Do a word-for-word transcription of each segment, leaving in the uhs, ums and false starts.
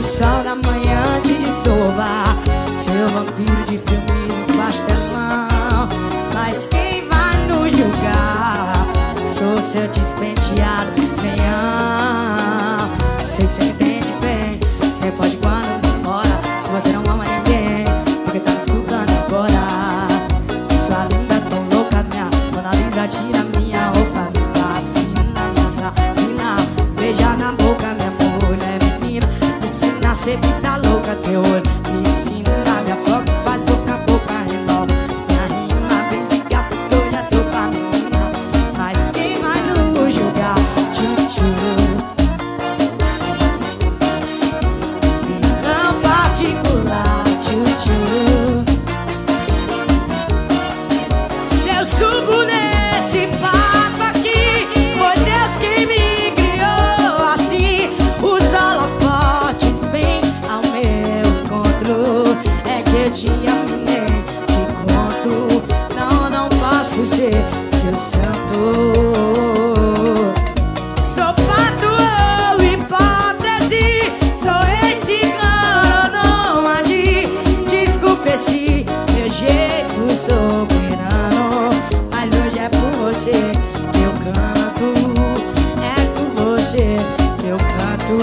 sol da manhã te dissolva. Seu vampiro de filmes pastelão. Mas quem vai nos julgar? Sou seu despenteado, venham. Sei que você me entende bem. Você pode quando demora. Se você não ama ninguém, porque tá me escutando agora. Sua linda tão louca, minha Mona Lisa, tira minha roupa, me fascina, me assassina. Beijar na boca, minha mulher menina. Me ensina a ser vida louca, teu olho me ensina. Minha boca faz boca a boca, renova minha rima. Vem ficar porque eu já sou pra menina. Mas quem vai nos julgar? Tchu-tchu. Não particular, tchu-tchu. Se eu subo nesse palco aqui, foi Deus quem me criou assim. Os holofotes vêm ao meu encontro. É que eu te amo, nem te conto. Não, não posso ser seu santo. Sou fato ou hipótese, sou ex-cigano, não agi. Desculpe esse meu jeito soberano, mas hoje é por você que eu canto. É por você que eu canto.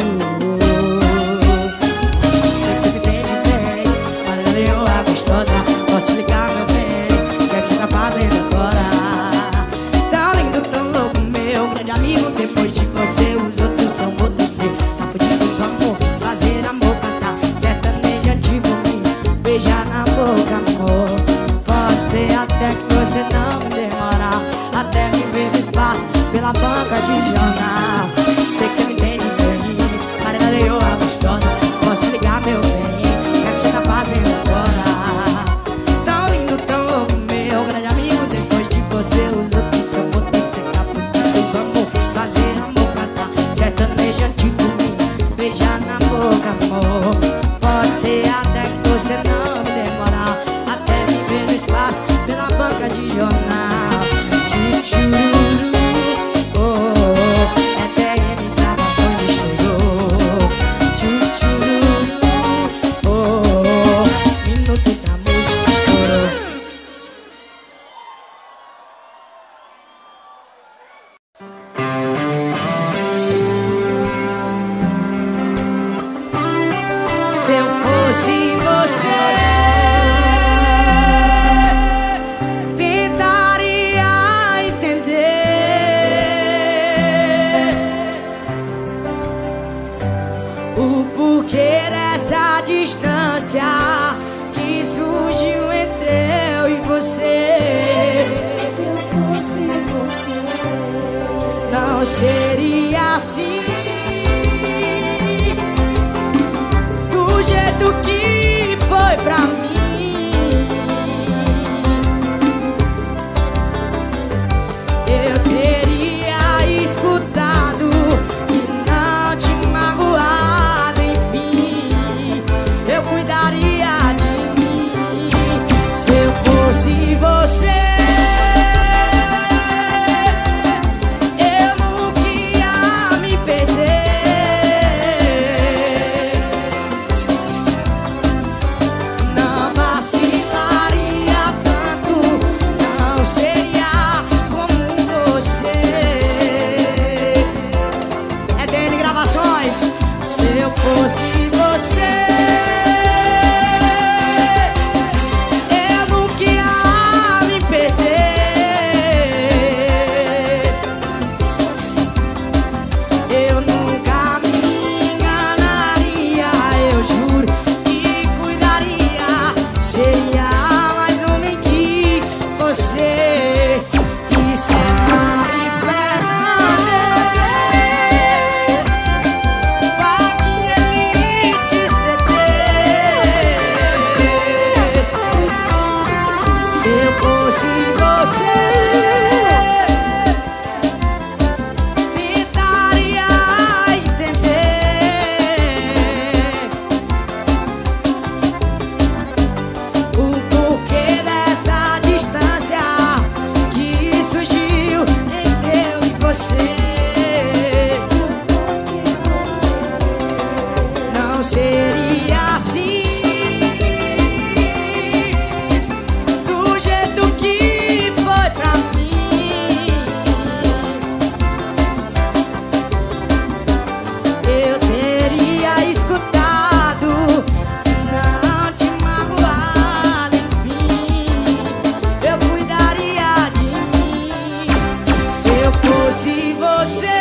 Sei que você me entende bem, mas eu a gostosa. Posso te ligar, meu bem? O que é que você tá fazendo agora? Tão lindo, tão louco, meu grande amigo. Depois de você, os outros são outros. Cê tá fudido, vamos fazer amor, cantar sertanejo antigo, me beijar na boca, amor. Pode ser até que você não me demorar, até me ver no espaço pela banca de jornal. Sei que você me entende bem, Marina Leoa gostosa. Posso te ligar, meu bem? O que é que você tá fazendo agora? Tão lindo, tão louco, meu grande amigo. Depois de você, os outros são outros. Cê tá fudido, vamos fazer amor, cantar sertanejo antigo, me beijar na boca, amor. Pode ser até que você não me demorar, até me ver no espaço pela banca de jornal. Tchu-tchururu, oh, oh, oh. É T M gravações de estúdio. Tchu-tchururu, oh, oh, oh. Minuto da música estourou. Se eu fosse você, tentaria entender o porquê dessa distância que surgiu entre eu e você. Se eu fosse você, não seria assim, do jeito que foi pra mim. Eu teria escutado e não te magoado, enfim. Eu cuidaria de mim. Se eu fosse você, eu nunca ia me perder. Não vacilaria tanto, não seria como você. É D N Gravações. Se eu fosse você, eu nunca ia me perder. Eu nunca me enganaria, eu juro que cuidaria. Seria mais homem que você. E separe Fernandes, Vaguinha seria assim, do jeito que foi pra mim. Eu teria escutado, não te magoado, enfim. Eu cuidaria de mim se eu fosse você.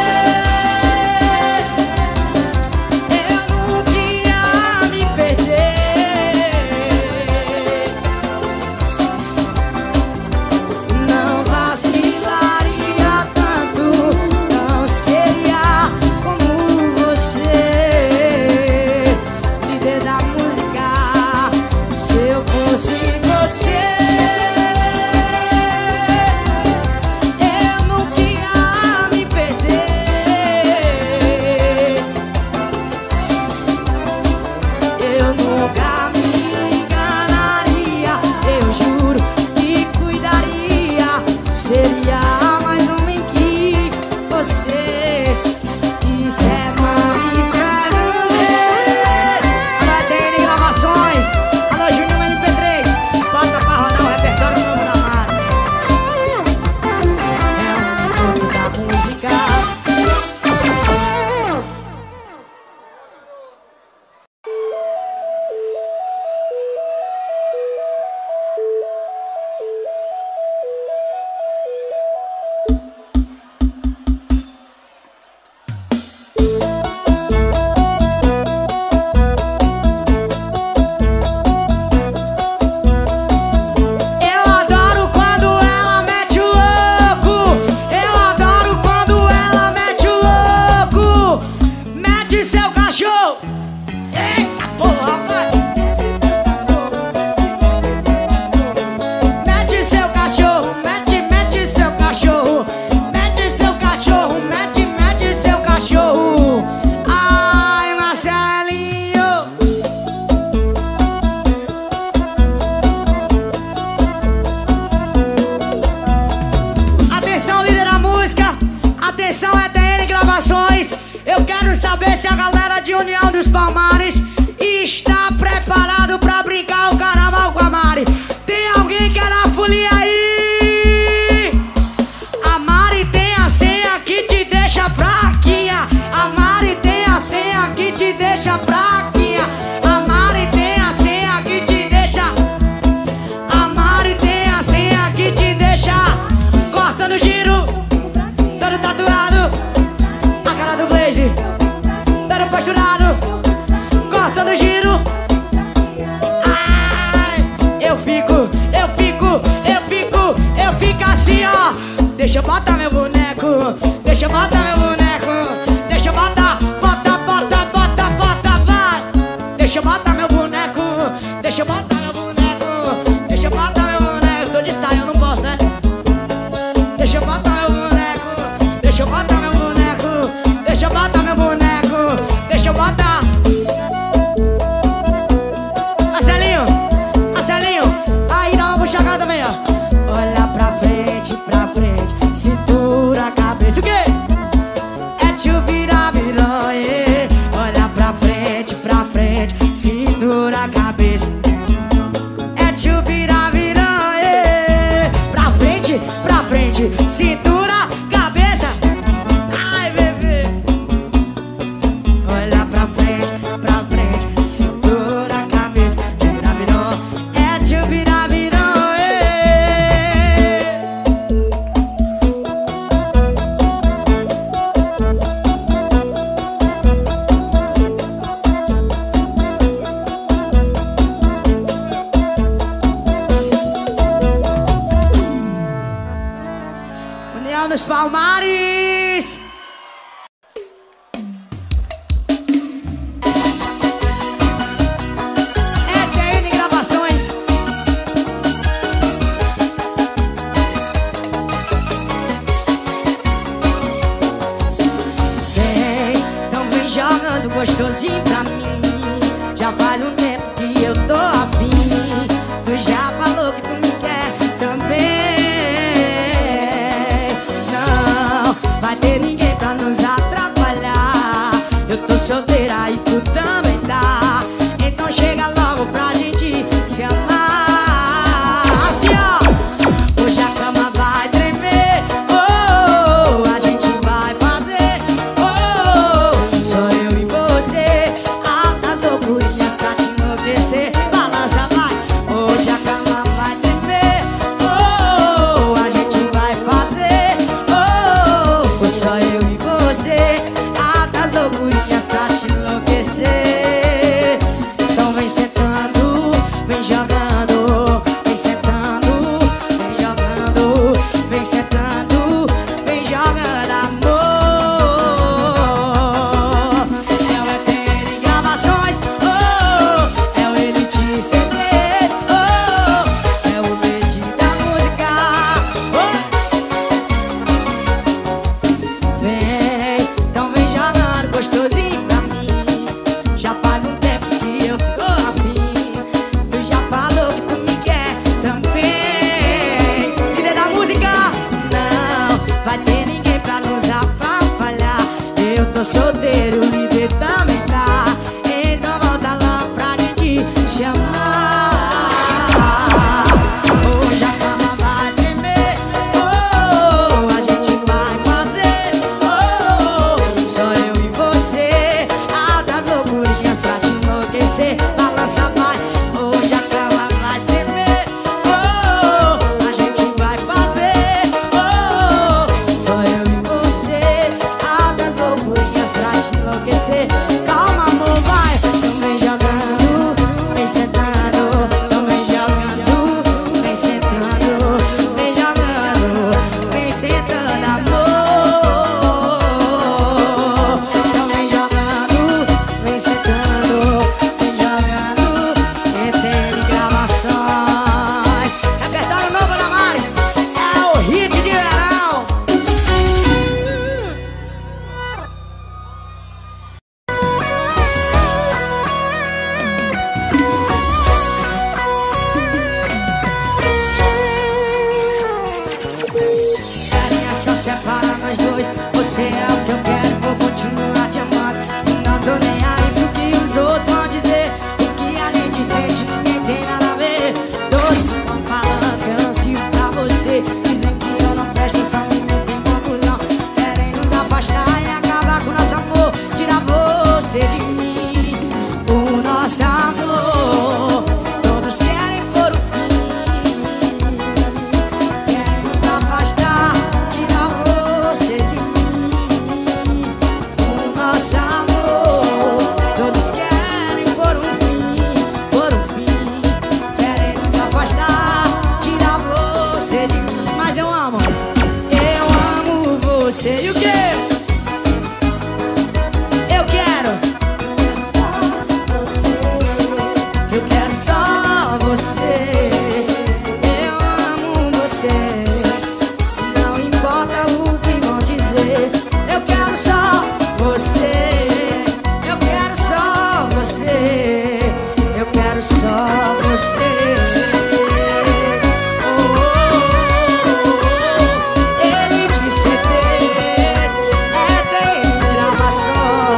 Eu quero saber se a galera de União dos Palmares está preparado pra brincar o carnaval com a Mari. Tem alguém que é na folia aí? A Mari tem a senha que te deixa fraquinha. A Mari tem a senha que te deixa fraquinha. A Mari tem a senha que te deixa. A Mari tem a senha que te deixa cortando giro, dando tatuado, a cara do Blaze, dando posturado, cortando giro. Ai, eu fico, eu fico, eu fico, eu fico assim, ó. Deixa eu botar meu boneco, deixa eu botar meu boneco, deixa eu botar, bota, bota, bota, bota, vai. Deixa eu botar meu boneco, deixa eu botar meu boneco, deixa eu botar meu boneco. Tô de saia, eu não posso, né? Deixa eu botar meu boneco, deixa eu botar meu boneco, deixa eu botar meu boneco, deixa eu botar. Marcelinho, Marcelinho, aí dá uma puxada também, ó. Olha pra frente, pra frente, cintura, a cabeça. O quê? É tchubirabirói. Olha pra frente, pra frente, cintura, a cabeça. tu também tá. Então chega logo pra gente se amar. Assim ó, hoje a cama vai tremer, oh, a gente vai fazer, oh, só eu e você, altas loucurinhas pra te enlouquecer. Balança vai, hoje a cama vai tremer, oh, a gente vai fazer, oh, só eu e você, altas loucurinhas pra te enlouquecer. Então vem sentando, vem jogando, vem sentando, vem jogando, vem sentando, vem jogando amor. É o E T de gravações, oh, é o Elite C Ds, oh, é o Lady da música, oh. Vem, então vem jogando gostosinho pra mim. Já faz um tempo que eu tô afim. Tu já falou que tu me quer também. Líder da música, não vai ter ninguém pra nos atrapalhar. Eu tô solteiro, o líder também tá. Então volta logo pra gente chamar. Hoje a cama vai tremer, oh, a gente vai fazer, oh, só eu e você, altas loucurinhas pra te enlouquecer. Balança vai, hoje a cama vai tremer, oh, a gente vai fazer, oh, só eu e você, altas loucurinhas pra te enlouquecer. Calma amor, vai, então vem jogando, vem sentando, então vem jogando, vem sentando, vem jogando, vem sentando amor. Então vem jogando, vem sentando, vem jogando, E T de gravações. Repertório novo da Mari, é o hit de verão. Carinha só separa nós dois. Você é o que eu quero, vou continuar te amando. Não tô nem aí pro que os outros vão dizer. O que a gente sente ninguém tem nada a ver. Todos estão falando que eu não sirvo pra você. Dizem que eu não presto, só me metem confusão. Querem nos afastar e acabar com o nosso amor. Tirar você de mim, o nosso amor. Todos querem pôr o fim, querem nos afastar, tirar você de mim, o nosso amor. Todos querem pôr um fim, pôr um fim, querem nos afastar, tirar você de mim. Mas eu amo, eu amo você. E o quê? Eu quero, eu quero só você. Eu amo você, não importa o que vão dizer. Eu quero só você, eu quero só você, eu quero só você. Oh, oh, oh, oh. Ele disse Deus, é tem gravações.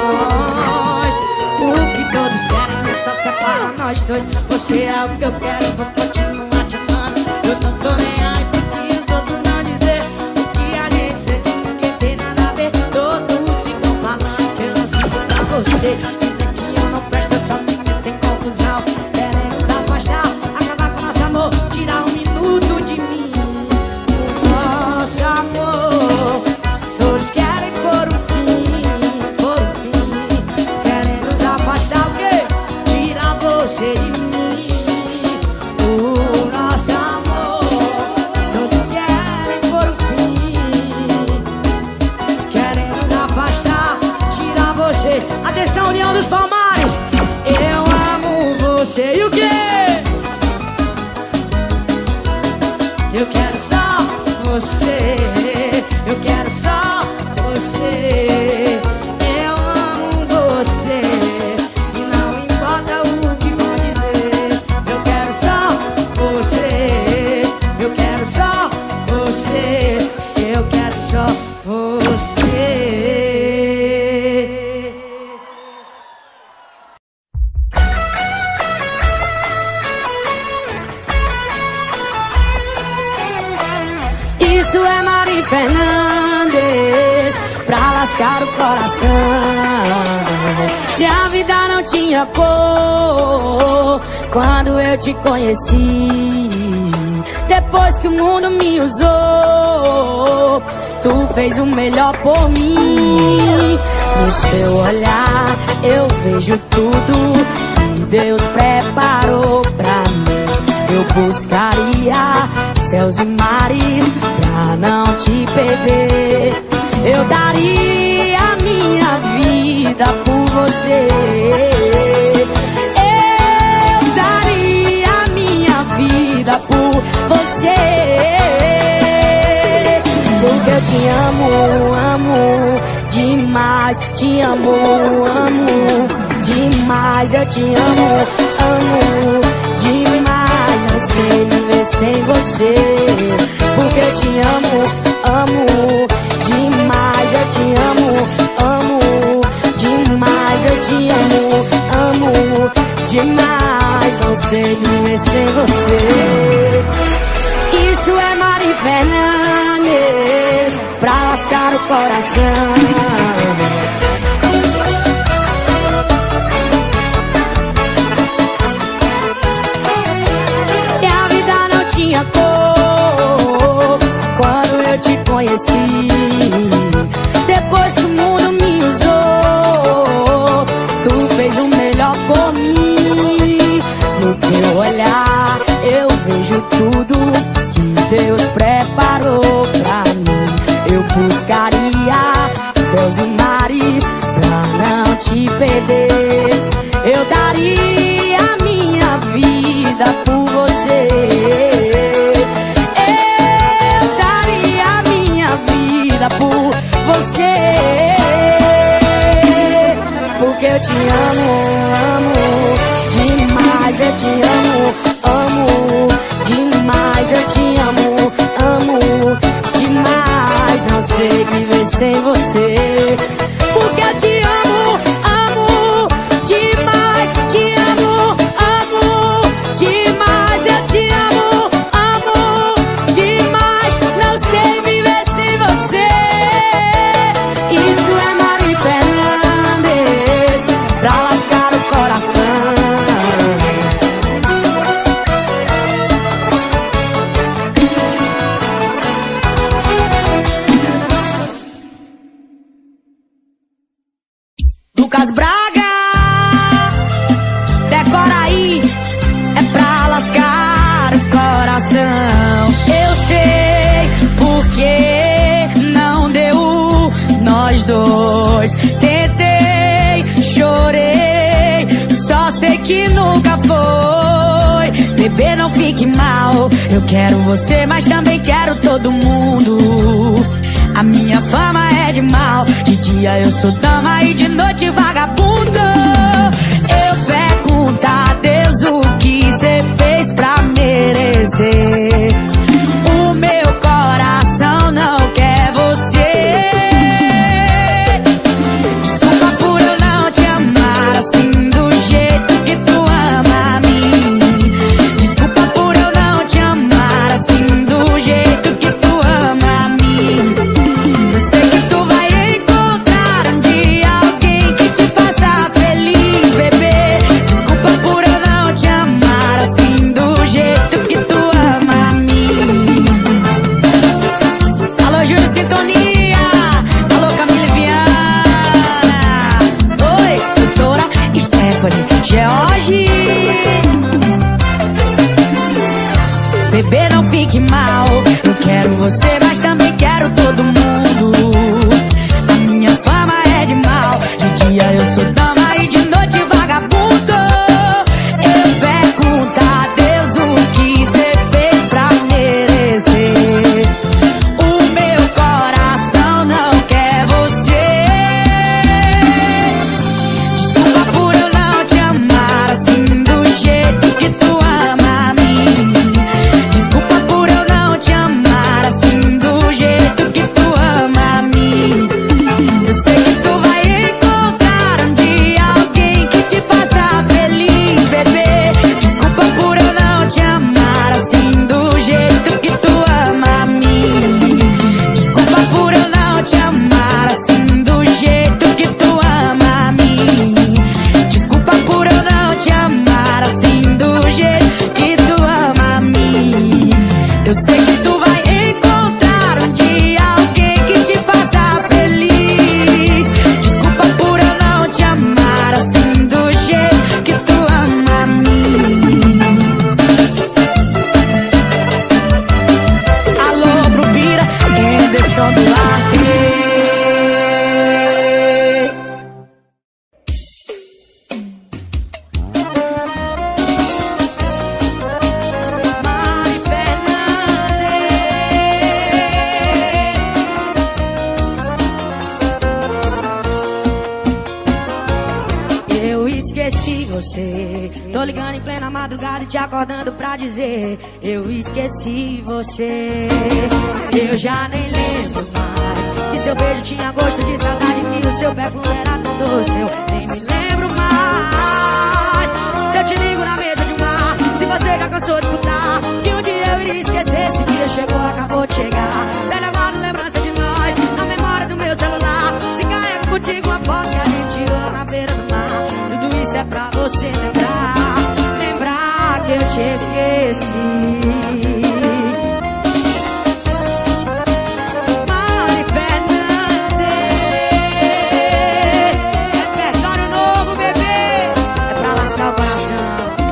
O que todos querem é só separar nós dois. Você é o que eu quero, vou continuar te amando. Eu não tô nem aí pro que os outros vão dizer. O que a gente sente ninguém tem nada a ver. Todos ficam falando que eu não sirvo pra você. Dizem que eu não presto, só me metem confusão. Querem nos afastar, acabar com nosso amor, tirar um minuto de mim, o nosso amor. Todos querem pôr um fim, pôr um fim, querem nos afastar, o quê? Tirar você de mim, o nosso amor. Todos querem pôr um fim, querem nos afastar, tirar você. Atenção, União dos Palmares. Eu amo você. Isso é Mari Fernandes pra lascar o coração. Minha vida não tinha cor quando eu te conheci. Depois que o mundo me usou, tu fez o melhor por mim. No seu olhar eu vejo tudo que Deus preparou pra mim. Eu buscaria céus e mares pra não te perder. Eu daria a minha vida por você. Eu daria a minha vida por você. Porque eu te amo, amo demais. Te amo, amo demais. Eu te amo, amo demais. Não sei viver sem você. Porque eu te amo, amo demais. Eu te amo, amo demais. Eu te amo, amo demais. Não sei viver sem você. Isso é Mari Fernandes pra lascar o coração. Minha vida não tinha cor quando eu te conheci. Depois que o mundo me usou, tu fez o melhor por mim. No teu olhar eu vejo tudo que Deus preparou pra mim. Eu buscaria céus e mares pra não te perder. Eu daria a minha vida por você. Eu daria a minha vida por você. Porque eu te amo, amo demais. Eu te amo, amo demais. Eu te amo, amo demais. Não sei viver sem você. Porque eu te amo, amo demais. Te amo, amo demais. Eu te amo, amo demais. Não sei viver sem você. Isso é Mari Fernandes pra lascar o coração. Lucas Braga, decora aí, é pra lascar o coração. Eu sei porque não deu nós dois. Tentei, chorei, só sei que nunca foi. Bebê, não fique mal, eu quero você, mas também quero todo mundo. A minha fama é de mal, de dia eu sou dama e de noite vagabundo. Eu pergunto a Deus o que cê fez pra merecer. O meu coração não quer você. Desculpa por eu não te amar assim do jeito que tu ama a mim. Desculpa por eu não te amar assim do jeito que tu ama a mim. Eu sei que tu vai encontrar um dia alguém que te faça feliz, bebê. Desculpa por eu não te amar assim do jeito que tu ama a mim. Alô, Júlio Sintonia. Alô, Camila Viana. Oi, doutora Stephanie George. Bebê, não fique mal, eu quero você, mas também quero todo mundo. A minha fama é de mal, de dia eu sou dama e de noite vagabundo. Eu pergunto a Deus o que cê fez pra merecer. O meu coração não quer você. Desculpa por eu não te amar assim do jeito que tu ama a mim. Desculpa por eu não te amar assim do Eu sei que tu vai encontrar um dia alguém que te faça feliz. Desculpa por eu não te amar assim do jeito que tu ama a mim. Alô, pro Pira, Henderson Duarte. Esqueci você, tô ligando em plena madrugada e te acordando pra dizer: eu esqueci você. Eu já nem lembro mais que seu beijo tinha gosto de saudade, que o seu perfume era tão doce. Eu nem me lembro mais. Se eu te ligo na mesa de um bar, se você já cansou de escutar que um dia eu iria esquecer, esse dia chegou, acabou de chegar. Sai levado lembrança de nós na memória do meu celular. Se carrega contigo uma foto que a gente tirou na beira do mar. Isso é pra você lembrar, lembrar que eu te esqueci. Mari Fernandes, repertório novo, bebê, é pra lascar o coração.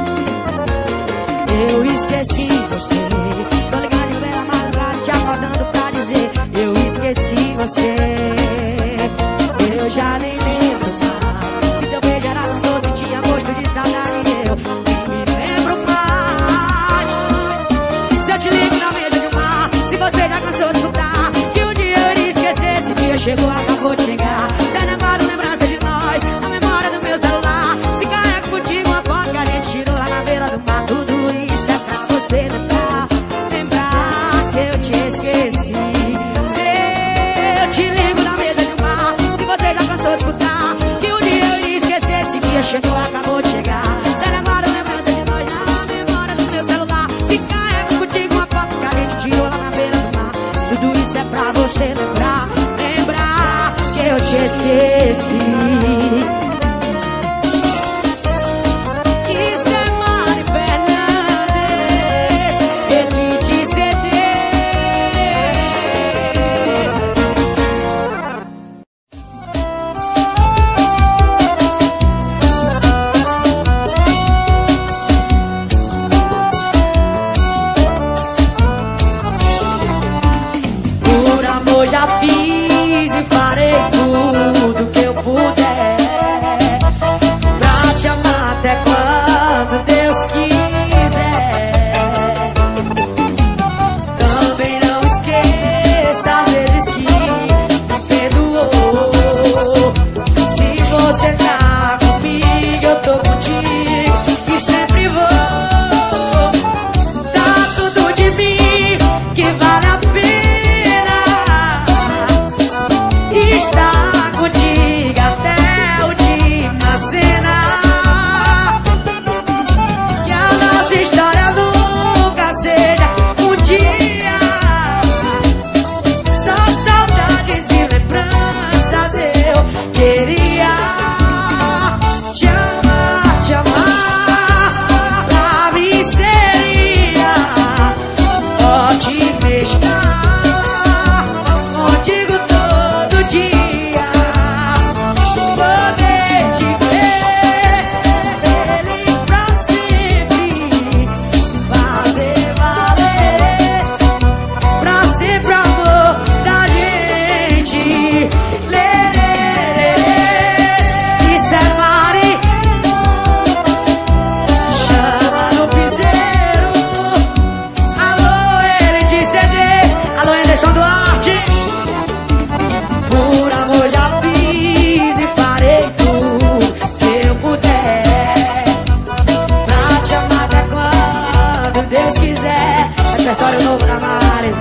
Eu esqueci você, tô ligando em plena madrugada, te acordando pra dizer: eu esqueci você. Eu já nem lembro mais que teu beijo era tão doce, tinha gosto de saudade, eu nem me lembro mais. Se eu te ligo na mesa de um bar, se você já cansou de escutar que um dia eu iria esquecer, esse dia chegou, acabou de chegar. Sai levado lembrança de nós na memória do meu celular. Se carrega contigo uma foto que a gente tirou lá na beira do mar. Tudo isso é pra você lembrar, lembrar que eu te esqueci. Se eu te ligo na mesa de um bar, se você já cansou de escutar que um dia eu iria esquecer, esse dia chegou, acabou de chegar. Sai levado lembrança de nós na memória do meu celular. Se carrega contigo uma foto que a gente tirou lá na beira do mar. Tudo isso é pra você lembrar, lembrar que eu te esqueci. Isso é Mari Fernandes, Elite C D. Por amor já fiz e farei tudo que eu puder pra te amar até quando Deus quiser. Também não esqueça as vezes que me perdoou. Se você tá comigo, eu tô contigo e sempre vou. Dá tudo de mim que vale a pena estar contigo até a última cena. Que a nossa história nunca seja um dia só saudades e lembranças. Eu queria te amar, te amar. Pra mim seria ótimo estar contigo todo dia. Poder te ver feliz pra sempre, fazer valer pra sempre o amor da gente. Lê, lê, lê, lê. Isso é Mari, chama no piseiro. Alô, ele de C Ds, alô, Henderson Duarte. Por amor já fiz e farei tudo que eu puder pra te amar até quando Deus quiser. Repertório novo da Mari.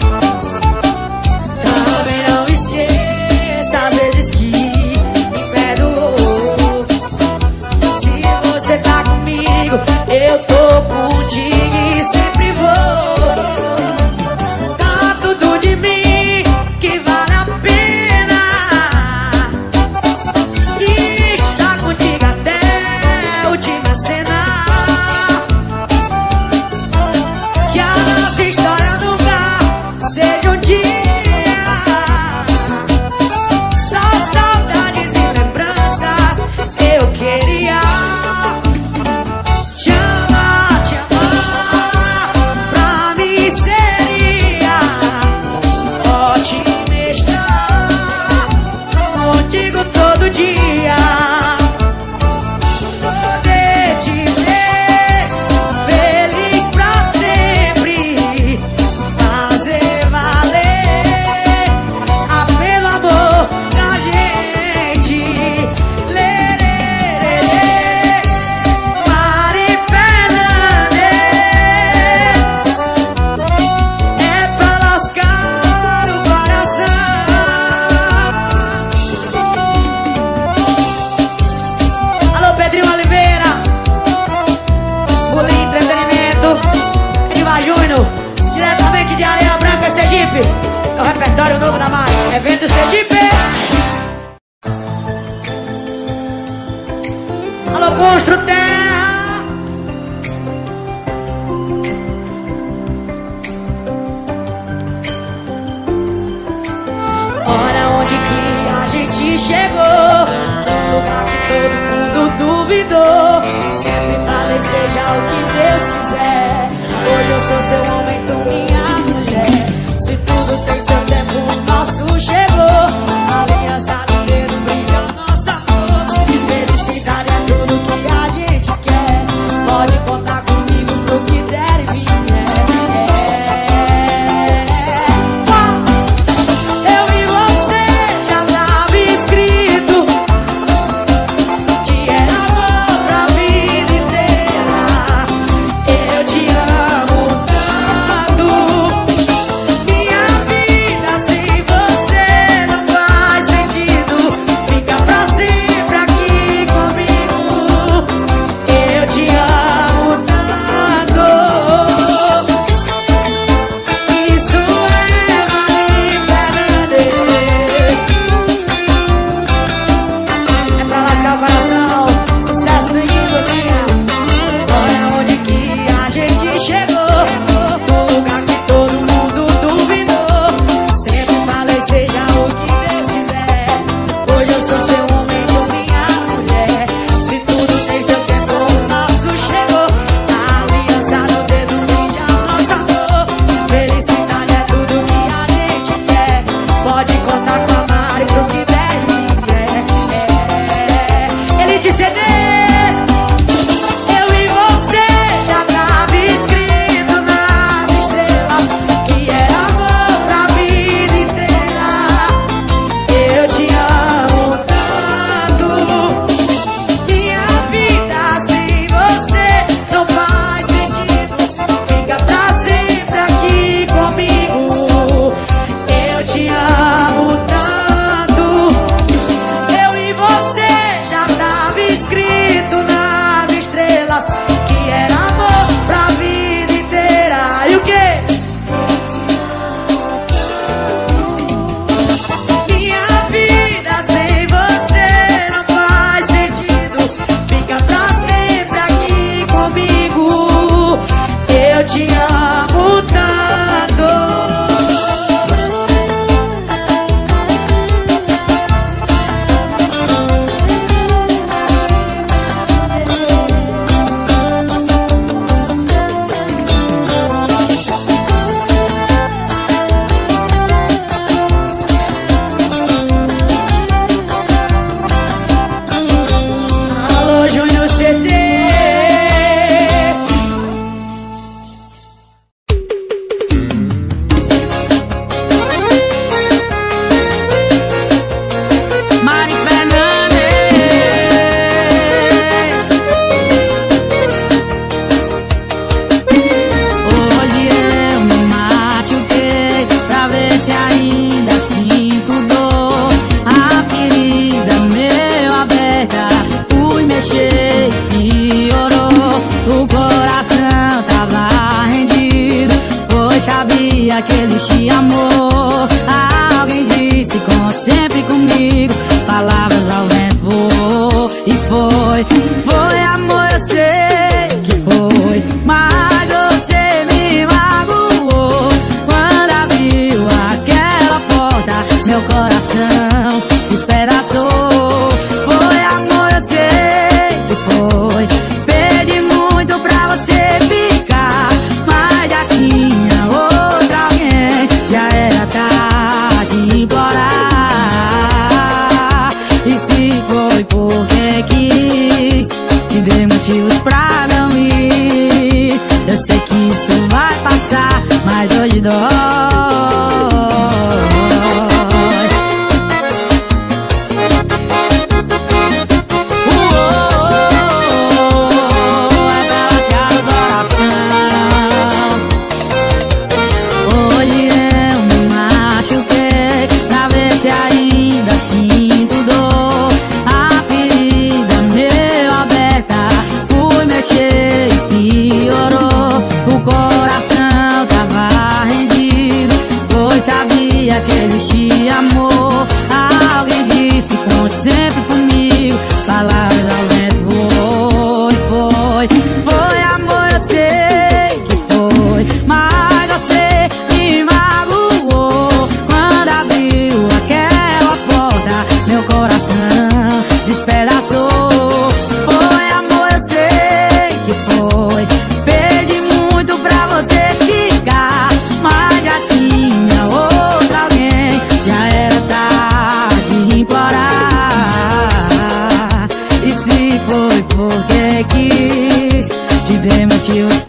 Também não esqueça as vezes que me perdoou. Se você tá comigo, eu tô contigo e sempre vou. Dá tudo de mim que vale a pena estar contigo até a última cena. Que a nossa história nunca falei, seja o que Deus quiser. Hoje eu sou seu homem, tu minha mulher. Se tudo tem seu tempo, o nosso chegou. Aliança no dedo, brilha o nosso amor. Felicidade é tudo que a gente quer. Pode contar comigo pro que der e vier. Eu e você já tava escrito que era amor pra vida inteira. Eu te amo tanto. Minha vida sem você não faz sentido. Fica pra sempre aqui comigo. Eu te amo tanto. Isso é Maria Fernandes. É pra lascar o coração. Sucesso nenhum, minha. Olha onde que a gente chegou. No lugar que todo mundo duvidou. Sempre falei, seja o que Deus quiser. Hoje eu sou seu homem, tu minha mulher. Se tudo tem seu tempo, o nosso chegou. A aliança no dedo, brilha o nosso amor. Felicidade é tudo que a gente quer. Pode contar com a Mari pro que der e vier. É. Ele disse é Deus. Eu e você já tava escrito nas estrelas que era amor pra vida inteira. Eu te amo tanto. Minha vida sem você não faz sentido. Fica pra sempre aqui comigo. Eu te amo tanto. Eu e você já tava escrito nas estrelas que era amor pra vida inteira. E o quê? Minha vida sem você não faz sentido. Fica pra sempre aqui comigo. Eu te amo tanto. Alô, Júnior C Ds. Mari Fernandes. Hoje eu me machuquei pra ver se ainda sinto dor. A ferida meio aberta, fui mexer e orou. O coração tava rendido, pois sabia que ele te amou. Alguém disse, conte sempre comigo. Palavras ao vento voou. E foi, foi amor, eu sei que foi. Mas você me magoou quando abriu aquela porta. Meu coração despedaçou. Foi amor, eu sei que foi. Pedi muito pra você ficar, mas já tinha outra alguém. Já era tarde de implorar. E se foi porque quis, te dei motivos pra não ir. Eu sei que isso vai passar, mas hoje dói. Hoje eu me machuquei pra ver se ainda sinto dor. A ferida meio aberta, fui mexer e piorou. O coração tava rendido, motivos